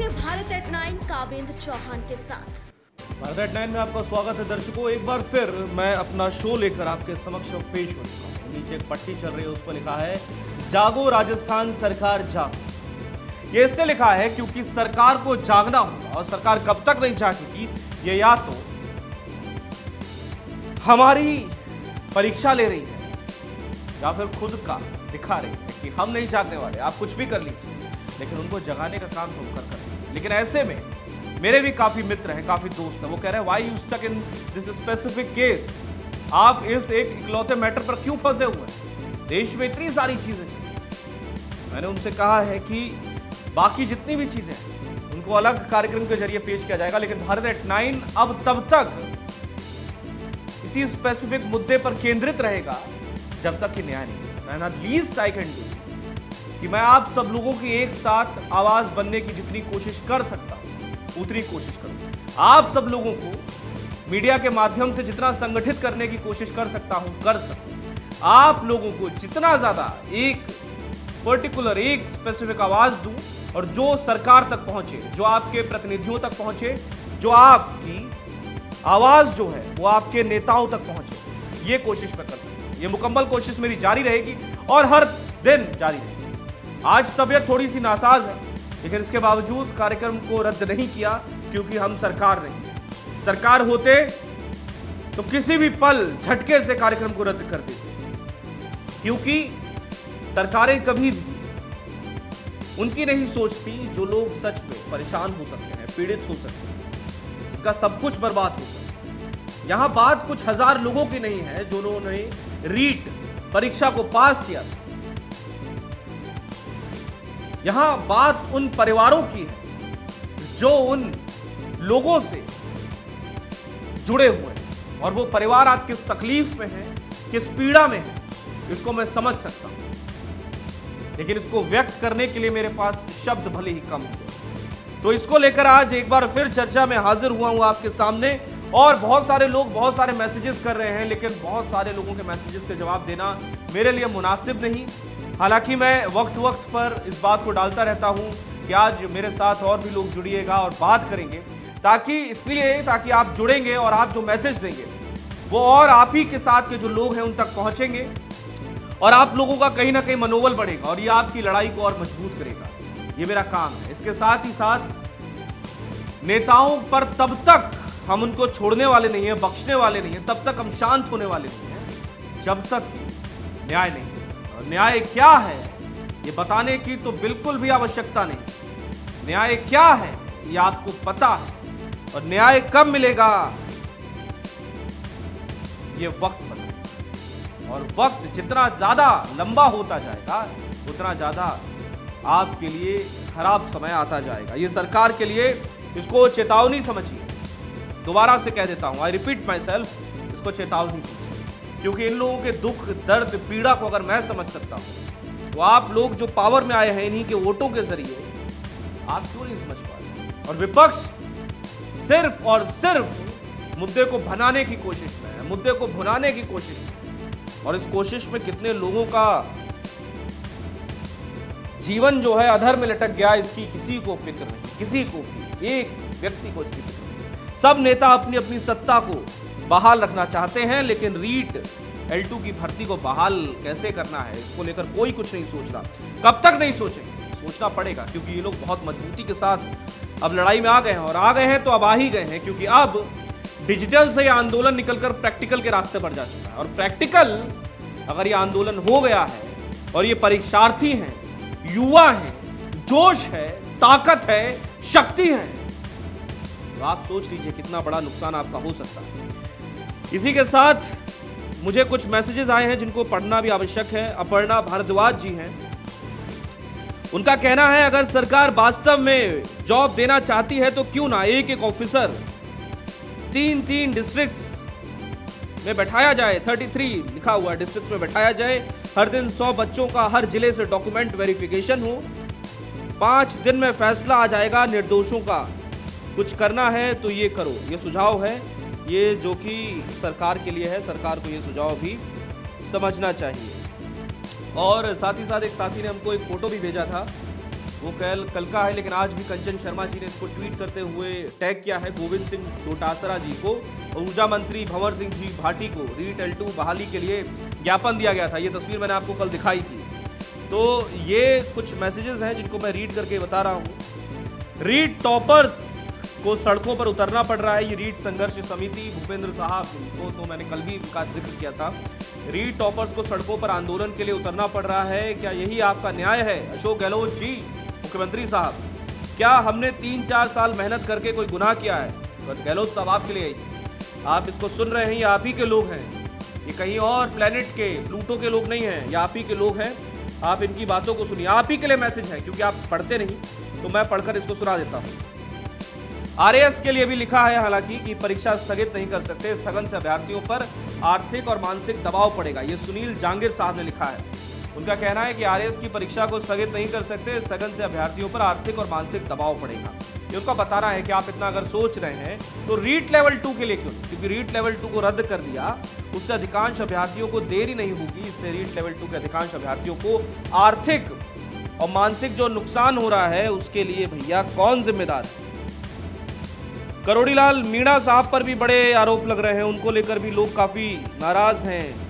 देखिए भारत एट 9 कावेंद्र चौहान के साथ। भारत एट 9 में आपका स्वागत है दर्शकों। एक बार फिर मैं अपना शो लेकर आपके समक्ष पेश हो चुका हूं। नीचे एक पट्टी चल रही है, उस पर लिखा है जागो राजस्थान सरकार जागो। ये इसलिए लिखा है क्योंकि सरकार को जागना होगा और सरकार कब तक नहीं जागेगी ये या तो हमारी परीक्षा ले रही है या फिर खुद का दिखा रही है कि हम नहीं जागने वाले, आप कुछ भी कर लीजिए, लेकिन उनको जगाने का काम तो कर रहे। लेकिन ऐसे में मेरे भी काफी मित्र हैं, काफी दोस्त हैं, वो कह रहे हैं why you stuck in this specific case, आप इस एक इकलौते मैटर पर क्यों फंसे हुए हैं? देश में इतनी सारी चीजें चल। मैंने उनसे कहा है कि बाकी जितनी भी चीजें हैं उनको अलग कार्यक्रम के जरिए पेश किया जाएगा, लेकिन भारत एट 9 अब तब तक इसी स्पेसिफिक मुद्दे पर केंद्रित रहेगा जब तक कि न्याय नहीं। लीस्ट आई कैन डू कि मैं आप सब लोगों की एक साथ आवाज बनने की जितनी कोशिश कर सकता हूं उतनी कोशिश करूं। आप सब लोगों को मीडिया के माध्यम से जितना संगठित करने की कोशिश कर सकता हूं कर सकूं। आप लोगों को जितना ज्यादा एक पर्टिकुलर एक स्पेसिफिक आवाज दूं और जो सरकार तक पहुंचे, जो आपके प्रतिनिधियों तक पहुंचे, जो आपकी आवाज जो है वो आपके नेताओं तक पहुंचे, ये कोशिश मैं कर सकता हूं। ये मुकम्मल कोशिश मेरी जारी रहेगी और हर दिन जारी रहेगी। आज तबीयत थोड़ी सी नासाज है, लेकिन इसके बावजूद कार्यक्रम को रद्द नहीं किया क्योंकि हम सरकार नहीं। सरकार होते तो किसी भी पल झटके से कार्यक्रम को रद्द कर देते, क्योंकि सरकारें कभी भी उनकी नहीं सोचती जो लोग सच में परेशान हो सकते हैं, पीड़ित हो सकते हैं, उनका सब कुछ बर्बाद हो सकता है। यहां बात कुछ हजार लोगों की नहीं है जो उन्होंने रीट परीक्षा को पास किया था। यहां बात उन परिवारों की है जो उन लोगों से जुड़े हुए हैं, और वो परिवार आज किस तकलीफ में है, किस पीड़ा में है, इसको मैं समझ सकता हूं, लेकिन इसको व्यक्त करने के लिए मेरे पास शब्द भले ही कम हो। तो इसको लेकर आज एक बार फिर चर्चा में हाजिर हुआ हूं आपके सामने, और बहुत सारे लोग बहुत सारे मैसेजेस कर रहे हैं, लेकिन बहुत सारे लोगों के मैसेजेस के जवाब देना मेरे लिए मुनासिब नहीं। हालांकि मैं वक्त वक्त पर इस बात को डालता रहता हूं कि आज मेरे साथ और भी लोग जुड़िएगा और बात करेंगे, ताकि आप जुड़ेंगे और आप जो मैसेज देंगे वो और आप ही के साथ के जो लोग हैं उन तक पहुंचेंगे और आप लोगों का कहीं ना कहीं मनोबल बढ़ेगा और ये आपकी लड़ाई को और मजबूत करेगा। ये मेरा काम है। इसके साथ ही साथ नेताओं पर तब तक हम उनको छोड़ने वाले नहीं है, बख्शने वाले नहीं है, तब तक हम शांत होने वाले नहीं है जब तक न्याय नहीं। और न्याय क्या है ये बताने की तो बिल्कुल भी आवश्यकता नहीं। न्याय क्या है ये आपको पता है, और न्याय कब मिलेगा ये वक्त बताएगा। और वक्त जितना ज्यादा लंबा होता जाएगा उतना ज्यादा आपके लिए खराब समय आता जाएगा। ये सरकार के लिए इसको चेतावनी समझिए। दोबारा से कह देता हूं, आई रिपीट माई सेल्फ, इसको चेतावनी समझिए, क्योंकि इन लोगों के दुख दर्द पीड़ा को अगर मैं समझ सकता हूं तो आप लोग जो पावर में आए हैं इन्हीं के वोटों के जरिए, आप क्यों नहीं समझ पा रहे? और विपक्ष सिर्फ और सिर्फ मुद्दे को भुनाने की कोशिश में है, मुद्दे को भुनाने की कोशिश में, और इस कोशिश में कितने लोगों का जीवन जो है अधर में लटक गया इसकी किसी को फिक्र नहीं, किसी को भी एक व्यक्ति को इसकी फिक्र नहीं। सब नेता अपनी अपनी सत्ता को बहाल रखना चाहते हैं, लेकिन रीट L2 की भर्ती को बहाल कैसे करना है इसको लेकर कोई कुछ नहीं सोच रहा। कब तक नहीं सोचेंगे? सोचना पड़ेगा, क्योंकि ये लोग बहुत मजबूती के साथ अब लड़ाई में आ गए हैं, और आ गए हैं तो अब आ ही गए हैं, क्योंकि अब डिजिटल से ये आंदोलन निकलकर प्रैक्टिकल के रास्ते पर जा चुका है। और प्रैक्टिकल अगर ये आंदोलन हो गया है और ये परीक्षार्थी हैं, युवा हैं, जोश है, ताकत है, शक्ति है, तो आप सोच लीजिए कितना बड़ा नुकसान आपका हो सकता है। इसी के साथ मुझे कुछ मैसेजेस आए हैं जिनको पढ़ना भी आवश्यक है। अपर्णा भारद्वाज जी हैं, उनका कहना है अगर सरकार वास्तव में जॉब देना चाहती है तो क्यों ना एक एक ऑफिसर 3-3 डिस्ट्रिक्ट्स में बैठाया जाए, 33 लिखा हुआ डिस्ट्रिक्ट में बैठाया जाए, हर दिन 100 बच्चों का हर जिले से डॉक्यूमेंट वेरिफिकेशन हो, 5 दिन में फैसला आ जाएगा निर्दोषों का। कुछ करना है तो ये करो। ये सुझाव है, ये जो कि सरकार के लिए है, सरकार को ये सुझाव भी समझना चाहिए। और साथ ही साथ एक साथी ने हमको एक फोटो भी भेजा था वो कल का है, लेकिन आज भी कंचन शर्मा जी ने इसको ट्वीट करते हुए टैग किया है गोविंद सिंह डोटासरा जी को। ऊर्जा मंत्री भंवर सिंह जी भाटी को रीट L2 बहाली के लिए ज्ञापन दिया गया था। ये तस्वीर मैंने आपको कल दिखाई थी। तो ये कुछ मैसेजेस हैं जिनको मैं रीड करके बता रहा हूँ। रीट टॉपर्स को सड़कों पर उतरना पड़ रहा है। ये रीट संघर्ष समिति भूपेंद्र साहब को तो मैंने कल भी का जिक्र किया था। रीट टॉपर्स को सड़कों पर आंदोलन के लिए उतरना पड़ रहा है। क्या यही आपका न्याय है अशोक गहलोत जी, मुख्यमंत्री साहब? क्या हमने 3-4 साल मेहनत करके कोई गुनाह किया है? गहलोत साहब आपके लिए आप इसको सुन रहे हैं, ये आप ही के लोग हैं, ये कहीं और प्लेनेट के प्लूटो के लोग नहीं हैं, ये आप ही के लोग हैं। आप इनकी बातों को सुनिए, आप ही के लिए मैसेज है, क्योंकि आप पढ़ते नहीं तो मैं पढ़कर इसको सुना देता हूं। RAS के लिए भी लिखा है हालांकि कि परीक्षा स्थगित नहीं कर सकते, स्थगन से अभ्यर्थियों पर आर्थिक और मानसिक दबाव पड़ेगा। ये सुनील जांगिर साहब ने लिखा है। उनका कहना है कि RAS की परीक्षा को स्थगित नहीं कर सकते, स्थगन से अभ्यर्थियों पर आर्थिक और मानसिक दबाव पड़ेगा। ये उनका बताना है कि आप इतना अगर सोच रहे हैं तो रीट लेवल 2 के लिए क्यों नहीं, क्योंकि रीट लेवल 2 को रद्द कर दिया, उससे अधिकांश अभ्यर्थियों को देरी नहीं होगी। इससे रीट लेवल 2 के अधिकांश अभ्यर्थियों को आर्थिक और मानसिक जो नुकसान हो रहा है उसके लिए भैया कौन जिम्मेदार है? करोड़ीलाल मीणा साहब पर भी बड़े आरोप लग रहे हैं, उनको लेकर भी लोग काफी नाराज हैं।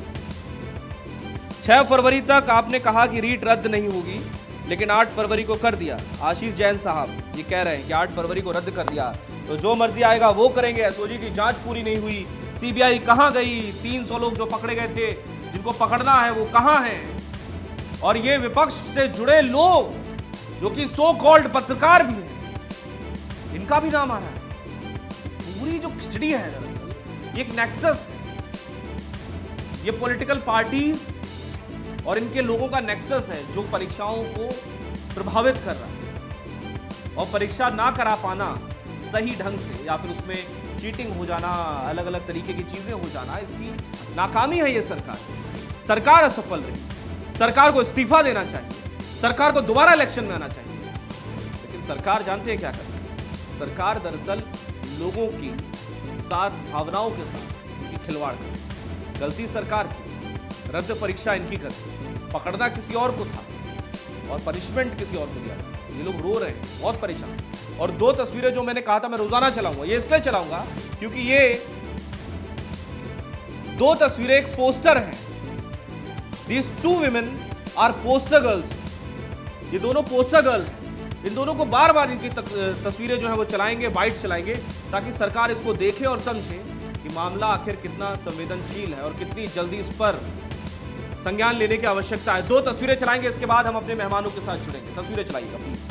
6 फरवरी तक आपने कहा कि रीट रद्द नहीं होगी, लेकिन 8 फरवरी को कर दिया। आशीष जैन साहब ये कह रहे हैं कि 8 फरवरी को रद्द कर दिया तो जो मर्जी आएगा वो करेंगे। SOG की जांच पूरी नहीं हुई, CBI कहां गई? 300 लोग जो पकड़े गए थे, जिनको पकड़ना है वो कहां हैं? और ये विपक्ष से जुड़े लोग जो कि सो कॉल्ड पत्रकार भी हैं, इनका भी नाम आ रहा है। पूरी जो खिचड़ी है दरअसल ये एक नेक्सस है, ये पॉलिटिकल पार्टीज और इनके लोगों का नेक्सस है जो परीक्षाओं को प्रभावित कर रहा है। और परीक्षा ना करा पाना सही ढंग से या फिर उसमें चीटिंग हो जाना, अलग अलग तरीके की चीजें हो जाना, इसकी नाकामी है ये सरकार असफल रही। सरकार को इस्तीफा देना चाहिए, सरकार को दोबारा इलेक्शन में आना चाहिए। लेकिन सरकार जानते हैं क्या करती है? सरकार दरअसल लोगों की साथ, भावनाओं के साथ उनकी खिलवाड़ करती। गलती सरकार की, रद्द परीक्षा इनकी करती, पकड़ना किसी और को था और पनिशमेंट किसी और को दिया। ये लोग रो रहे हैं, बहुत परेशान। और 2 तस्वीरें जो मैंने कहा था मैं रोजाना चलाऊंगा, ये इसलिए चलाऊंगा क्योंकि ये 2 तस्वीरें एक पोस्टर है। These 2 women are poster girls। ये दोनों पोस्टर गर्ल्स हैं। इन दोनों को बार बार इनकी तस्वीरें जो है वो चलाएंगे, बाइट चलाएंगे, ताकि सरकार इसको देखे और समझे कि मामला आखिर कितना संवेदनशील है और कितनी जल्दी इस पर संज्ञान लेने की आवश्यकता है। 2 तस्वीरें चलाएंगे, इसके बाद हम अपने मेहमानों के साथ जुड़ेंगे। तस्वीरें चलाइएगा प्लीज।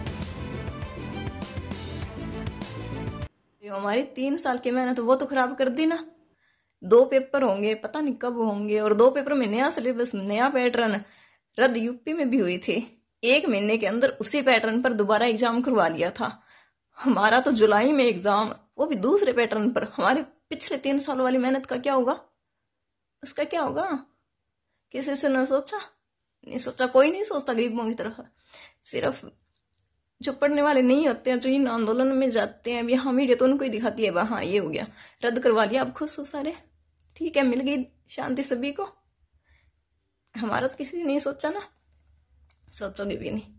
हमारी 3 साल की मेहनत वो तो खराब कर दी ना। 2 पेपर होंगे, पता नहीं कब होंगे, और 2 पेपर में नया सिलेबस, नया पैटर्न। रद्द यूपी में भी हुई थी, 1 महीने के अंदर उसी पैटर्न पर दोबारा एग्जाम करवा लिया था। हमारा तो जुलाई में एग्जाम, वो भी दूसरे पैटर्न पर। हमारे पिछले 3 साल वाली मेहनत का क्या होगा? उसका क्या होगा? किसी से न सोचा? नहीं सोचा, कोई नहीं सोचता गरीबों की तरफ। सिर्फ जो पढ़ने वाले नहीं होते हैं, जो इन आंदोलन में जाते हैं, अब यहाँ मीडिया तो उनको ही दिखाती है, हाँ ये हो गया, रद्द करवा लिया, अब खुश हो सारे, ठीक है, मिल गई शांति सभी को। हमारा तो किसी ने नहीं सोचा ना, सोचोगे भी नहीं।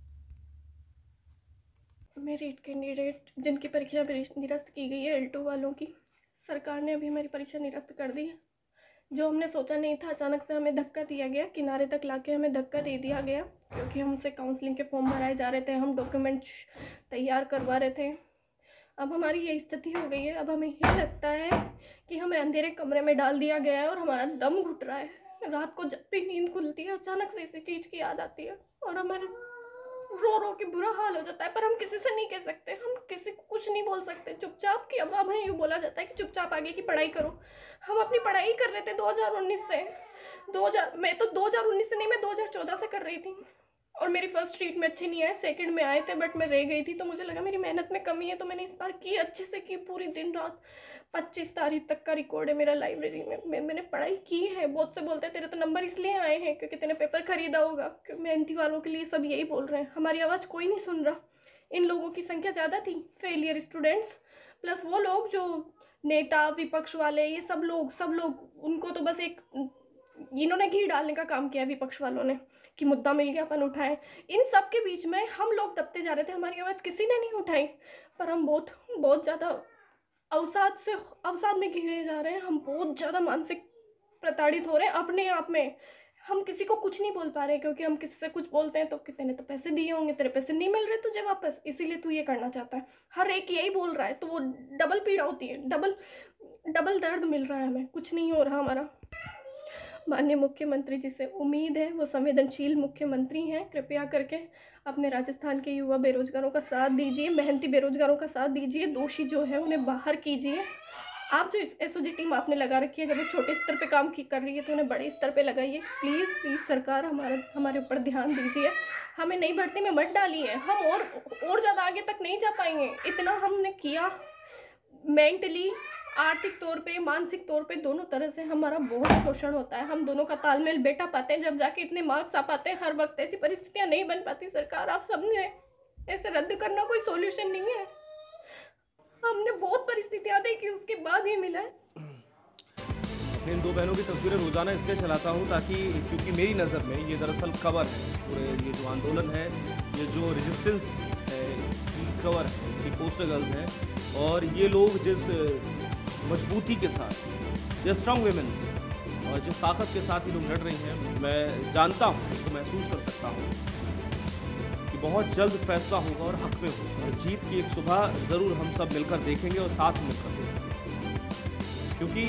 मेरिट कैंडिडेट जिनकी परीक्षा निरस्त की गई है, L2 वालों की, सरकार ने अभी हमारी परीक्षा निरस्त कर दी है। जो हमने सोचा नहीं था, अचानक से हमें धक्का दिया गया, किनारे तक लाके हमें धक्का दे दिया गया, क्योंकि हमसे काउंसलिंग के फॉर्म भराए जा रहे थे, हम डॉक्यूमेंट तैयार करवा रहे थे। अब हमारी ये स्थिति हो गई है। अब हमें ये लगता है कि हमें अंधेरे कमरे में डाल दिया गया है और हमारा दम घुट रहा है। रात को जब भी नींद खुलती है अचानक से इसी चीज़ की याद आती है और हमारे रो रो के बुरा हाल हो जाता है, पर हम किसी से नहीं कह सकते, हम किसी को कुछ नहीं बोल सकते चुपचाप। कि अब हमें यूँ बोला जाता है कि चुपचाप आगे की पढ़ाई करो। हम अपनी पढ़ाई कर रहे थे 2019 से, मैं तो 2019 से नहीं, मैं 2014 से कर रही थी और मेरी फर्स्ट रीड में अच्छी नहीं आए, सेकंड में आए थे, बट मैं रह गई थी। तो मुझे लगा मेरी मेहनत में कमी है, तो मैंने इस बार की, अच्छे से की, पूरी दिन रात। 25 तारीख तक का रिकॉर्ड है मेरा लाइब्रेरी में, मैंने पढ़ाई की है। बहुत से बोलते हैं तेरे तो नंबर इसलिए आए हैं क्योंकि तूने पेपर खरीदा होगा, क्योंकि मेहनती वालों के लिए सब यही बोल रहे हैं। हमारी आवाज़ कोई नहीं सुन रहा। इन लोगों की संख्या ज़्यादा थी, फेलियर स्टूडेंट्स, प्लस वो लोग जो नेता विपक्ष वाले, ये सब लोग उनको तो बस एक इन्होंने घी डालने का काम किया विपक्ष वालों ने कि मुद्दा मिल गया अपन उठाएं। इन सब के बीच में हम लोग दबते जा रहे थे, हमारी आवाज़ किसी ने नहीं उठाई, पर हम बहुत ज़्यादा अवसाद में घिरे जा रहे हैं। हम बहुत ज़्यादा मानसिक प्रताड़ित हो रहे हैं अपने आप में। हम किसी को कुछ नहीं बोल पा रहे, क्योंकि हम किसी से कुछ बोलते हैं तो कितने ने तो पैसे दिए होंगे, तेरे पैसे नहीं मिल रहे तुझे वापस, इसीलिए तू ये करना चाहता है। हर एक यही बोल रहा है, तो वो डबल पीड़ा होती है, डबल दर्द मिल रहा है हमें, कुछ नहीं हो रहा हमारा। माननीय मुख्यमंत्री जी से उम्मीद है, वो संवेदनशील मुख्यमंत्री हैं, कृपया करके अपने राजस्थान के युवा बेरोजगारों का साथ दीजिए, मेहनती बेरोजगारों का साथ दीजिए, दोषी जो है उन्हें बाहर कीजिए। आप जो एसओजी टीम आपने लगा रखी है, जब वो छोटे स्तर पे काम कर रही है तो उन्हें बड़े स्तर पे लगाइए। प्लीज़ सरकार हमारे ऊपर ध्यान दीजिए, हमें नई भर्ती में मत डालिए। हम और ज़्यादा आगे तक नहीं जा पाएंगे। इतना हमने किया, मेंटली, आर्थिक तौर पे, मानसिक तौर पे, दोनों तरह से हमारा बहुत शोषण होता है। हम दोनों का तालमेल बैठा पाते हैं जब जाके इतने मार्क्स आ पाते हैं। हर वक्त ऐसी परिस्थितियाँ नहीं बन पाती। सरकार, आप सबने ऐसे रद्द करना कोई सॉल्यूशन नहीं है। हमने बहुत परिस्थितियां देखी, उसके बाद ये मिला है। मैं इन दो बहनों की तस्वीरें रोजाना इसलिए चलाता हूँ ताकि, क्योंकि मेरी नज़र में ये दरअसल कवर है, पूरे ये जो आंदोलन है, ये जो रेजिस्टेंस है, इसकी कवर है, इसकी पोस्टर गर्ल्स हैं। और ये लोग जिस मजबूती के साथ, ये स्ट्रॉन्ग वेमेन और जिस ताकत के साथ ये लोग लड़ रही हैं, मैं जानता हूँ, इसको महसूस कर सकता हूँ कि बहुत जल्द फैसला होगा और हक में होगा, और जीत की एक सुबह ज़रूर हम सब मिलकर देखेंगे और साथ मिलकर देखेंगे। क्योंकि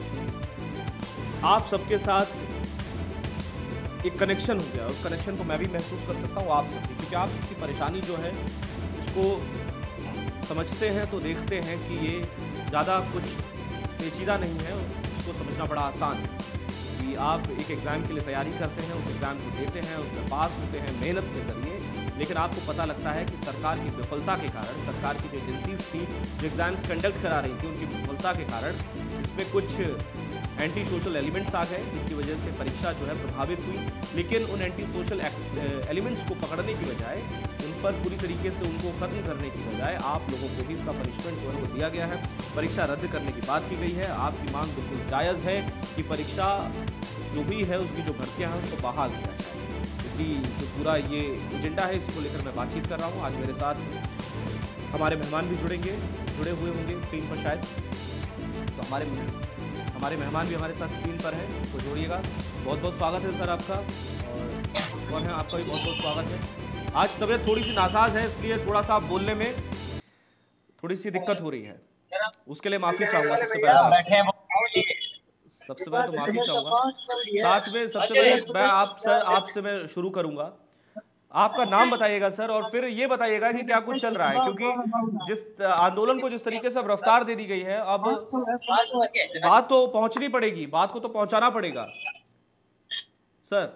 आप सबके साथ एक कनेक्शन हो गया, उस कनेक्शन को मैं भी महसूस कर सकता हूँ आप सबकी, क्योंकि आप सबकी परेशानी जो है उसको समझते हैं तो देखते हैं कि ये ज़्यादा कुछ पेचीदा नहीं है, उसको समझना बड़ा आसान है कि आप एक एग्ज़ाम के लिए तैयारी करते हैं, उस एग्ज़ाम को देते हैं, उसमें पास होते हैं मेहनत के ज़रिए, लेकिन आपको पता लगता है कि सरकार की विफलता के कारण, सरकार की जो एजेंसीज थी जो एग्ज़ाम्स कंडक्ट करा रही थी, उनकी विफलता के कारण इसमें कुछ एंटी सोशल एलिमेंट्स आ गए, जिनकी वजह से परीक्षा जो है प्रभावित हुई। लेकिन उन एंटी सोशल एलिमेंट्स को पकड़ने की बजाय, उन पर पूरी तरीके से उनको ख़त्म करने की बजाय आप लोगों को भी इसका पनिशमेंट जो है वो दिया गया है। परीक्षा रद्द करने की बात की गई है। आपकी मांग बिल्कुल जायज़ है कि परीक्षा जो भी है उसकी जो भर्तियाँ हैं उसको बहाल किया जाए। इसी जो पूरा ये एजेंडा है, इसको लेकर मैं बातचीत कर रहा हूँ। आज मेरे साथ हमारे मेहमान भी जुड़े हुए होंगे स्क्रीन पर शायद, तो हमारे मेहमान भी हमारे साथ स्क्रीन पर हैं, तो जोड़िएगा। बहुत बहुत स्वागत है सर आपका, और कौन है आपका भी बहुत बहुत स्वागत है। आज तबीयत थोड़ी सी नासाज है, इसलिए थोड़ा सा आप बोलने में थोड़ी सी दिक्कत हो रही है, उसके लिए माफ़ी चाहूँगा। सबसे पहले तो माफ़ी चाहूँगा। साथ में सबसे पहले मैं आपसे मैं शुरू करूँगा। आपका नाम बताइएगा सर, और फिर ये बताइएगा कि क्या कुछ चल रहा है, क्योंकि जिस आंदोलन को जिस तरीके से अब रफ्तार दे दी गई है, अब बात तो पहुंचनी पड़ेगी, बात को तो पहुंचाना पड़ेगा सर।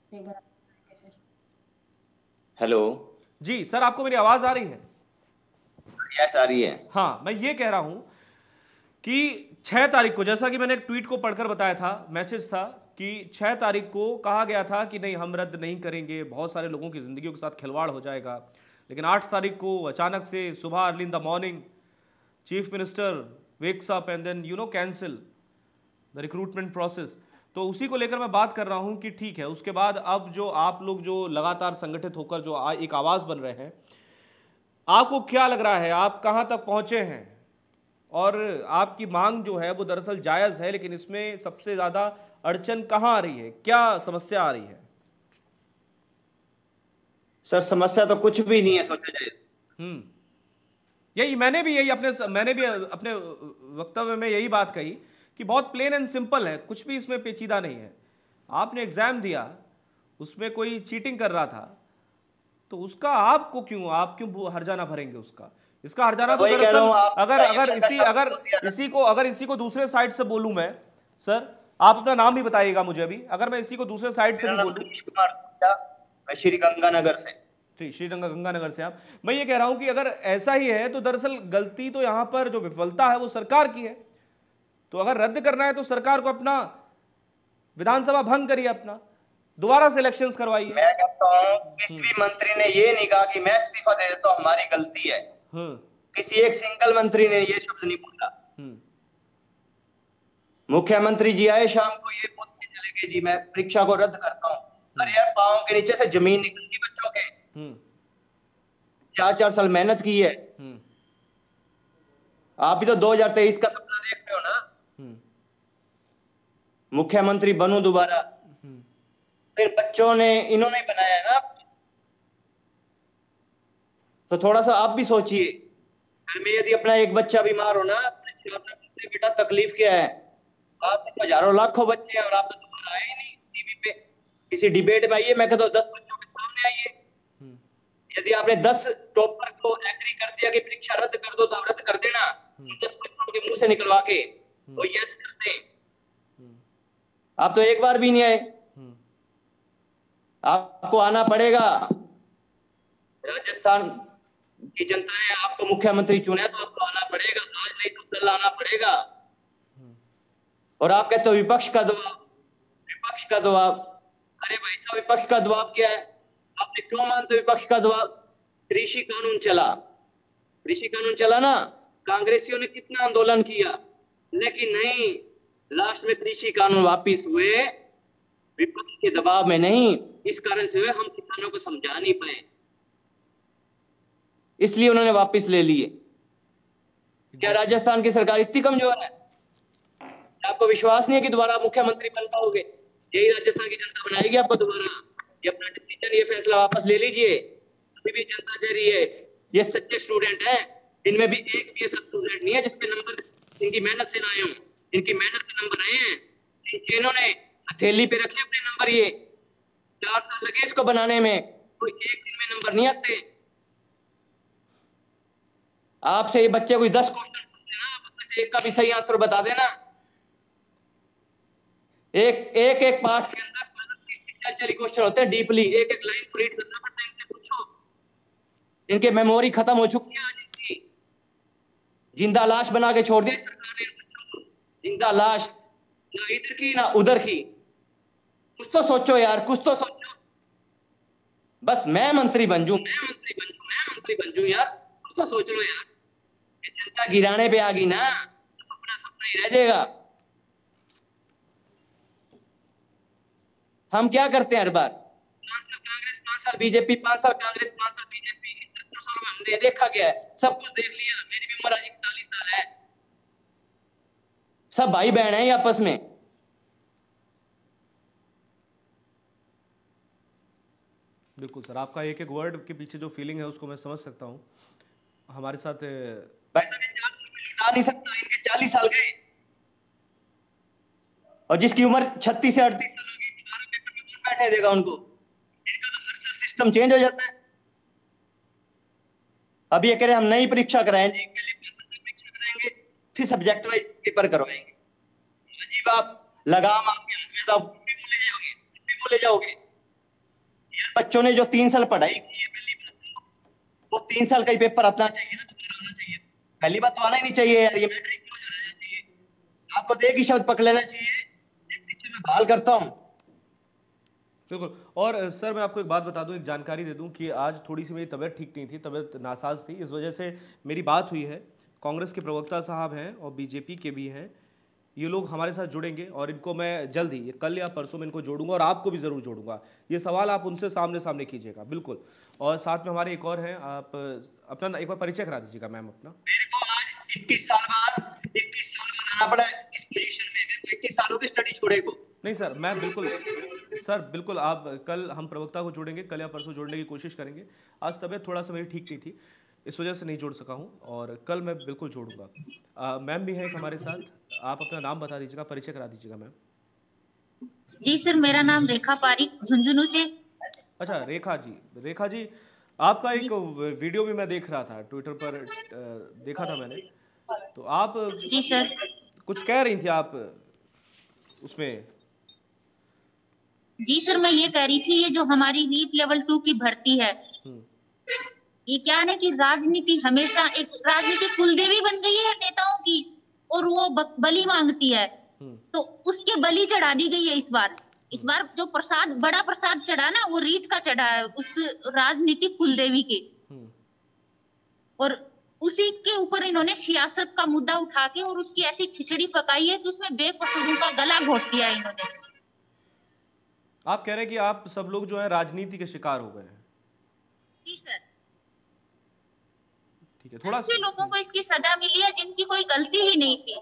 हेलो जी सर, आपको मेरी आवाज आ रही है? यस, आ रही है। हाँ, मैं ये कह रहा हूं कि 6 तारीख को, जैसा कि मैंने एक ट्वीट को पढ़कर बताया था, मैसेज था कि 6 तारीख को कहा गया था कि नहीं, हम रद्द नहीं करेंगे, बहुत सारे लोगों की ज़िंदगियों के साथ खिलवाड़ हो जाएगा। लेकिन 8 तारीख को अचानक से सुबह early in the morning chief minister wakes up and then cancel the recruitment process. तो उसी को लेकर मैं बात कर रहा हूं कि ठीक है, उसके बाद अब जो आप लोग जो लगातार संगठित होकर जो एक आवाज़ बन रहे हैं, आपको क्या लग रहा है, आप कहाँ तक पहुँचे हैं? और आपकी मांग जो है वो दरअसल जायज़ है, लेकिन इसमें सबसे ज़्यादा अड़चन कहाँ आ रही है, क्या समस्या आ रही है? सर, समस्या तो कुछ भी नहीं है, सोचा जाए। यही मैंने भी अपने वक्तव्य में यही बात कही कि बहुत प्लेन एंड सिंपल है, कुछ भी इसमें पेचीदा नहीं है। आपने एग्जाम दिया, उसमें कोई चीटिंग कर रहा था, तो उसका आप क्यों हर्जाना भरेंगे? इसका हर्जाना तो दरअसल अगर इसी को दूसरे साइड से बोलूं मैं, सर आप अपना नाम भी बताइएगा मुझे अभी, अगर मैं इसी को दूसरे साइड से भी बोलूं। मैं श्री गंगानगर से आप, मैं ये कह रहा हूं कि अगर ऐसा ही है तो दरअसल गलती तो यहां पर जो विफलता है वो सरकार की है। तो अगर रद्द करना है तो सरकार को अपना विधानसभा भंग करिए, अपना दोबारा से इलेक्शंस करवाइए। मैं कहता हूं किसी भी मंत्री ने ये नहीं कहा कि मैं इस्तीफा दे देता हूं, हमारी गलती है। किसी एक सिंगल मंत्री ने ये शब्द नहीं बोला। मुख्यमंत्री जी आए शाम को, ये बोल के चले गए जी मैं परीक्षा को रद्द करता हूँ। अरे यार, पाँव के नीचे से जमीन निकल गई बच्चों के। 4-4 साल मेहनत की है। आप भी तो 2023 का सपना देख रहे हो ना, मुख्यमंत्री बनूं दोबारा। फिर बच्चों ने, इन्होंने बनाया है ना, तो थोड़ा सा आप भी सोचिए। घर में यदि अपना एक बच्चा बीमार हो ना, तो बेटा तकलीफ क्या है। आप तो हजारों लाखों बच्चे हैं और आप तो दोबारा आए ही नहीं टीवी पे। किसी डिबेट में आइए, मैं कहता हूँ 10 बच्चों के सामने आइए। यदि आपने 10 टॉपर को एग्री कर दिया कि परीक्षा रद्द कर दो, तो आप रद्द कर देना। 10 बच्चों के मुंह से निकलवा के वो यस कर दें। आप तो एक बार भी नहीं आए। आपको आना पड़ेगा। राजस्थान की जनता ने आपको मुख्यमंत्री चुना है, तो आपको आना पड़ेगा। आज नहीं तो कल आना पड़ेगा। और आप कहते हो विपक्ष का दबाव, विपक्ष का दबाव। अरे भाई साहब, विपक्ष का दबाव क्या है? आपने क्यों मानते हो विपक्ष का दबाव? कृषि कानून चला, कृषि कानून चला ना, कांग्रेसियों ने कितना आंदोलन किया, लेकिन नहीं, लास्ट में कृषि कानून वापिस हुए, विपक्ष के दबाव में नहीं। इस कारण से हुए, हम किसानों को समझा नहीं पाए, इसलिए उन्होंने वापस ले लिए। क्या राजस्थान की सरकार इतनी कमजोर है? आपको विश्वास नहीं है कि दोबारा आप मुख्यमंत्री बन पाओगे? यही राजस्थान की जनता बनाएगी आपको दोबारा। ये अपना डिसीजन, ये फैसला वापस ले लीजिए। अभी भी जनता कह रही है, ये सच्चे स्टूडेंट हैं, इनमें भी एक भी ऐसा स्टूडेंट नहीं है जिसके नंबर इनकी मेहनत से ना आए हों। इनकी मेहनत के नंबर आए हैं। इन चेनों ने हथेली पे रखे अपने नंबर। ये 4 साल लगे इसको बनाने में, कोई एक दिन में नंबर नहीं आते। आपसे ये बच्चे कोई 10 क्वेश्चन पूछे ना, आप एक का भी सही आंसर बता देना। एक पार्ट के अंदर चली क्वेश्चन होते हैं डीपली, एक लाइन को रीड करना पड़ता है। इनसे पूछो, इनके मेमोरी खत्म हो चुकी है आज इनकी। जिंदा लाश बना के छोड़ दिया सरकार ने इन बच्चों को। जिंदा लाश, ना इधर की ना उधर की। कुछ तो सोचो यार, कुछ तो सोचो। बस मैं मंत्री बन जाऊं, मैं मंत्री बन जाऊं यार, कुछ तो सोच लो यार। जनता गिराने पे आ गई ना, तो अपना सपना ही रह जाएगा। हम क्या करते हैं हर बार? 5 साल कांग्रेस, 5 साल बीजेपी, 5 साल कांग्रेस, 5 साल बीजेपी। 70 साल में हमने देखा गया है, सब कुछ देख लिया। मेरी भी उम्र आज 41 साल है। सब भाई बहन हैं आपस में। बिल्कुल सर, आपका एक एक वर्ड के पीछे जो फीलिंग है उसको मैं समझ सकता हूँ। हमारे साथ भाई साहब, 4 साल में लौटा नहीं सकता, इनके 40 साल गए। और जिसकी उम्र 36 से 38 साल होगी, दोबारा पेपर में कौन बैठने देगा उनको? इनका तो हर साल सिस्टम चेंज हो जाता है। अभी ये कह रहे हम नई परीक्षा कराएंगे, पहले परीक्षा कराएंगे, फिर सब्जेक्ट वाइज पेपर करवाएंगे। अजीब, आप लगाम आपके हाथ में, तो भी बोले जाओगे। यार, बच्चों ने जो 3 साल पढ़ाई की है, पहली बात वो 3 साल का ही पेपर अपना चाहिए ना, दोबारा आना चाहिए। पहली बात तो आना ही नहीं चाहिए यार, ये मैट्रिक क्यों चलाना चाहिए? आपको तो एक ही शब्द पकड़ लेना चाहिए, मैं बहाल करता हूं। बिल्कुल। और सर, मैं आपको एक बात बता दूं, एक जानकारी दे दूं कि आज थोड़ी सी मेरी तबीयत ठीक नहीं थी, तबीयत नासाज थी। इस वजह से मेरी बात हुई है, कांग्रेस के प्रवक्ता साहब हैं और बीजेपी के भी हैं, ये लोग हमारे साथ जुड़ेंगे और इनको मैं जल्द ही, कल या परसों में इनको जोड़ूंगा और आपको भी ज़रूर जोड़ूंगा। ये सवाल आप उनसे सामने सामने कीजिएगा, बिल्कुल। और साथ में हमारे एक और हैं, आप अपना एक बार परिचय करा दीजिएगा मैम अपना। मेरे को आज 21 साल बाद आना पड़ा इस पोजीशन में। मेरे को 21 सालों की स्टडी छोड़े को नहीं सर, मैं बिल्कुल सर, बिल्कुल आप कल हम प्रवक्ता को जोड़ेंगे, कल या परसों जोड़ने की कोशिश करेंगे। आज तबीयत थोड़ा सा मेरी ठीक नहीं थी, इस वजह से नहीं जोड़ सका हूँ, और कल मैं बिल्कुल जोड़ूंगा। मैम भी हैं हमारे साथ, आप अपना नाम बता दीजिएगा, परिचय करा दीजिएगा मैम। जी सर, मेरा नाम रेखा पारिक, झुंझुनू से। अच्छा, रेखा जी, आपका एक वीडियो भी मैं देख रहा था, ट्विटर पर देखा था मैंने, तो आप जी सर कुछ कह रही थी आप उसमें। जी सर, मैं ये कह रही थी, ये जो हमारी नीट लेवल 2 की भर्ती है, ये क्या है ना कि राजनीति हमेशा एक राजनीति कुलदेवी बन गई है नेताओं की, और वो बलि मांगती है, तो उसके बलि चढ़ा दी गई है इस बार जो प्रसाद, बड़ा प्रसाद चढ़ा ना, वो रीट का चढ़ा है उस राजनीतिक कुलदेवी के। और उसी के ऊपर इन्होंने सियासत का मुद्दा उठा के और उसकी ऐसी खिचड़ी पकाई है कि उसमें बेकसूरों का गला घोट दिया है इन्होंने। आप कह रहे हैं कि आप सब लोग जो है राजनीति के शिकार हो गए हैं। जी सर, ठीक है, थोड़ा ऐसे लोगों को इसकी सजा मिली है जिनकी कोई गलती ही नहीं थी।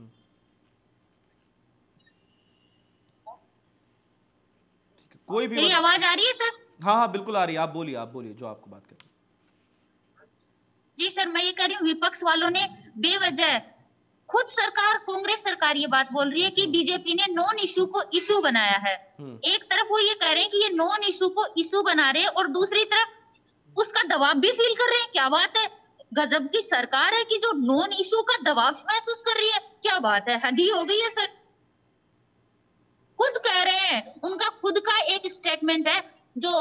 कोई भी मेरी आवाज आ रही है सर? हाँ हाँ बिल्कुल आ रही है, आप बोलिए जो आपको बात करें। जी सर, मैं ये कह रही हूँ विपक्ष वालों ने बेवजह, खुद सरकार, कांग्रेस सरकार ये बात बोल रही है कि बीजेपी ने नॉन इशू को इशू बनाया है। एक तरफ वो ये कह रहे हैं कि ये नॉन इशू को इशू बना रहे हैं और दूसरी तरफ उसका दबाव भी फील कर रहे हैं। क्या बात है, गजब की सरकार है कि जो नॉन इशू का दबाव महसूस कर रही है। क्या बात है, हद ही हो गई है सर। खुद कह रहे हैं, उनका खुद का एक स्टेटमेंट है जो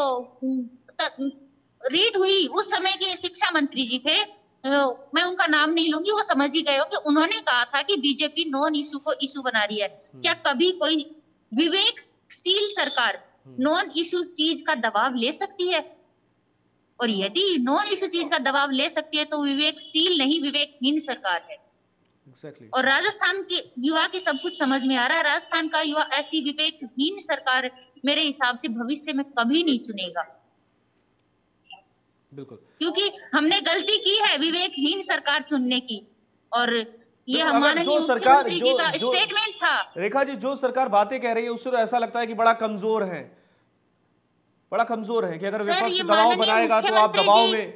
रीड हुई, उस समय के शिक्षा मंत्री जी थे, मैं उनका नाम नहीं लूंगी, वो समझ ही गए हो कि उन्होंने कहा था कि बीजेपी नॉन इशू को इशू बना रही है। क्या कभी कोई विवेकशील सरकार नॉन इशू चीज का दबाव ले सकती है? और यदि नॉन इशू चीज का दबाव ले सकती है तो विवेकशील नहीं, विवेकहीन सरकार है। Exactly. और राजस्थान के युवा के सब कुछ समझ में आ रहा है। राजस्थान का युवा ऐसी विवेकहीन सरकार मेरे हिसाब से भविष्य में कभी नहीं चुनेगा। बिल्कुल, क्योंकि हमने गलती की है विवेकहीन सरकार चुनने की। और ये हमारा मुख्यमंत्री जी का स्टेटमेंट था। रेखा जी, जो सरकार बातें कह रही है उससे तो ऐसा लगता है कि बड़ा कमजोर है कि अगर विपक्ष दबाव बनाएगा तो आप दबाव में।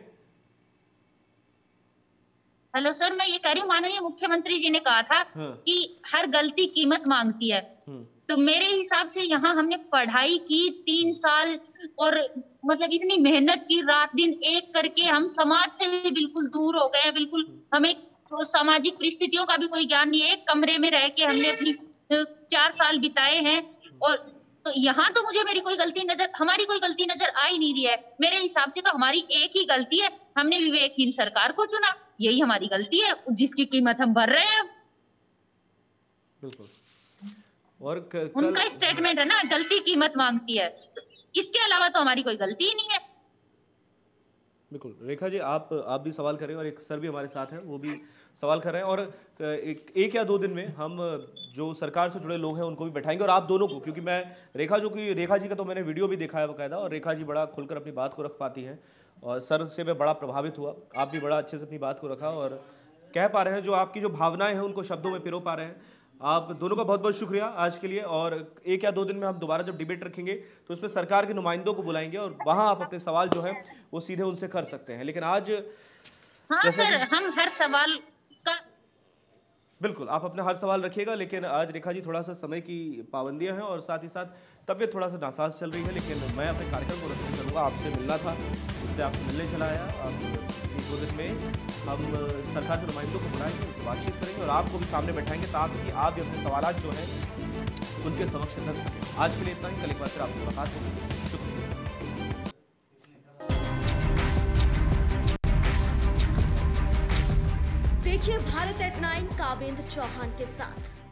हेलो सर, मैं ये कह रही हूँ माननीय मुख्यमंत्री जी ने कहा था कि हर गलती कीमत मांगती है। तो मेरे हिसाब से यहाँ हमने पढ़ाई की 3 साल और मतलब इतनी मेहनत की, रात दिन एक करके हम समाज से भी बिल्कुल दूर हो गए हैं। बिल्कुल हमें तो सामाजिक परिस्थितियों का भी कोई ज्ञान नहीं है। एक कमरे में रह के हमने अपनी 4 साल बिताए हैं। और तो यहाँ तो मुझे हमारी कोई गलती नजर आ ही नहीं रही है। मेरे हिसाब से तो हमारी एक ही गलती है, हमने विवेकहीन सरकार को चुना। यही हमारी गलती है जिसकी कीमत हम भर रहे हैं। बिल्कुल। और उनका स्टेटमेंट है ना, गलती कीमत मांगती है, तो इसके अलावा तो हमारी कोई गलती ही नहीं है। बिल्कुल रेखा जी, आप भी सवाल करें और एक सर भी हमारे साथ हैं, वो भी सवाल कर रहे हैं। और एक या 2 दिन में हम जो सरकार से जुड़े लोग हैं उनको भी बैठाएंगे और आप दोनों को, क्योंकि मैं रेखा जी का तो मैंने वीडियो भी देखा है बाकायदा, और रेखा जी बड़ा खुलकर अपनी बात को रख पाती हैं और सर से मैं बड़ा प्रभावित हुआ। आप भी बड़ा अच्छे से अपनी बात को रखा और कह पा रहे हैं, जो आपकी जो भावनाएं हैं उनको शब्दों में पिरो पा रहे हैं। आप दोनों का बहुत बहुत शुक्रिया आज के लिए। और 1 या 2 दिन में हम दोबारा जब डिबेट रखेंगे तो उसमें सरकार के नुमाइंदों को बुलाएंगे और वहां आप अपने सवाल जो है वो सीधे उनसे कर सकते हैं। लेकिन आज हाँ सर, हम हर सवाल का बिल्कुल आप अपना हर सवाल रखिएगा। लेकिन आज रेखा जी थोड़ा सा समय की पाबंदियां हैं और साथ ही साथ तबीयत थोड़ा सा नासाज चल रही है, लेकिन मैं अपने कार्यक्रम को रद्द करूँगा। आपसे मिलना था इसलिए आपसे मिलने चला आया। अब 1-2 दिन में हम सरकार के नुमाइंदों को बुलाएंगे, उनसे बातचीत करेंगे और आपको भी सामने बैठाएंगे ताकि आप भी अपने सवाल जो हैं उनके समक्ष रख सकें। आज के लिए इतना ही, कल एक बार फिर आपसे मुलाकात होगी। शुक्रिया। देखिए भारत@9 कावेंद्र चौहान के साथ।